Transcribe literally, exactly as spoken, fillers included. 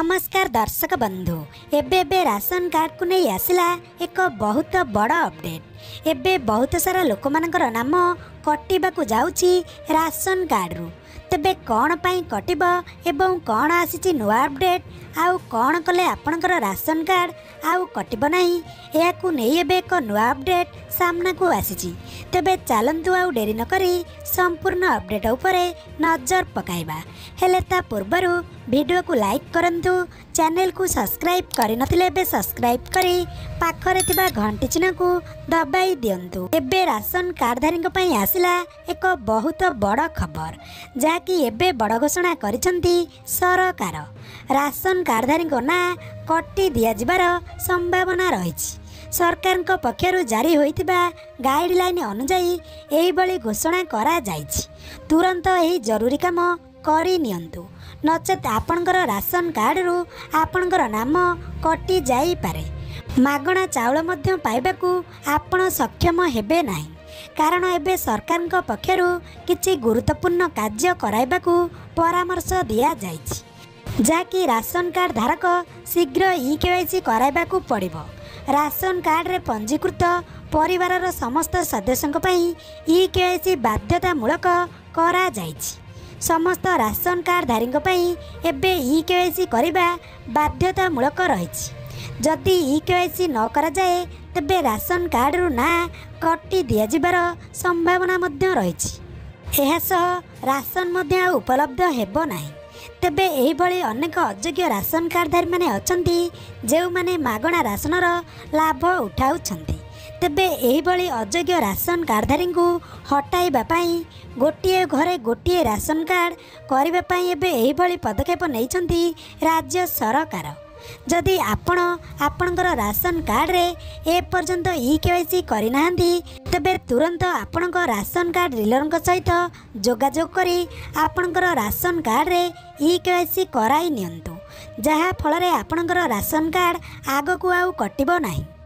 नमस्कार दर्शक बंधु एबे एबे राशन कार्ड को नहीं आसला एक बहुत बड़ अपडेट। एबे बहुत सारा लोक मानकर नाम कटिबाकू जाउची राशन कार्ड रु। तेबे कौन पाई कटिब एवं कौन आसीची नुआ अपडेट आउ कौन कले आपणकर राशन कार्ड आउ कटिब नाही एयाकू नहीं एबे एक नुआ अपडेट सामना को आसीची। तेबे चलंतु आउ डेरी न करी संपूर्ण अपडेट उपरे नजर पकाइबा। हेले ता पूर्वरु वीडियो को लाइक करंतु, चैनल को सब्सक्राइब करि नथिले एबे सब्सक्राइब करी पाखरे तिबा घंटी चिन्ह को दबाई दियंतु। एबे राशन कार्डधारी पई आसिला एक बहुत बड़ खबर जाकि एबे बड़ घोषणा करिसंती सरकार। राशन कार्डधारी ना कटी दिया जिबार संभावना रहिछि। सरकार पक्षर जारी होइतिबा गाइडलाइन अनुसायी एही बळी घोषणा करा जाइछि। तुरंत एही जरूरी काम करि नियंतु, नचेत आपणकर राशन कार्ड रु आपणकर नाम कटि जाई पारे। मागणा चाउल मध्य पाइबाकू आपण सक्षम हेबे नाही, कारण एबे सरकार पक्षर किछि गुरुत्वपूर्ण कार्य कराइबाकू परामर्श दिया जाइछि, जाकि राशन कार्ड धारक शीघ्र ई-केवाईसी कराइबाकू पड़िबो। राशन कार्ड रे पंजीकृत परिवारर समस्त सदस्यों पई ई-केवाईसी बाध्यतामूलक करा जाइछि। समस्त राशन कार्डधारी पई एबे ई-केवाईसी करिबा बाध्यतामूलक रहिछि। जदि ई-केवाईसी न करा जाए तेबे राशन कार्ड रु ना कटि दिया जिबार संभावना मध्य रहिछि। एहा सह राशन मध्य उपलब्ध हेबो नाही। तेबे एही भली अनेक अयोग्य राशन कार्डधारी माने अछंती जेउ माने मागणा राशनर लाभ उठाउछंती। तेबे एही भली अयोग्य राशन कार्डधारी को हटाइबा पई गोटिए घरे गोटिए राशन कार्ड करिबा पई एबे एही भली पदक्षेप नैछंती राज्य सरकार। जदि आपण आपणकर राशन कार्ड रे ए पर्यंत ई-केवाईसी करि नाहंती तेबे तुरंत आपणक राशन कार्ड डीलर सहित जोगाजोग करी आपणकर राशन कार्ड रे ई-केवाईसी कराई नियंतु, जहा फल रे आपणकर राशन कार्ड आगकू आउ कटिबो नाही।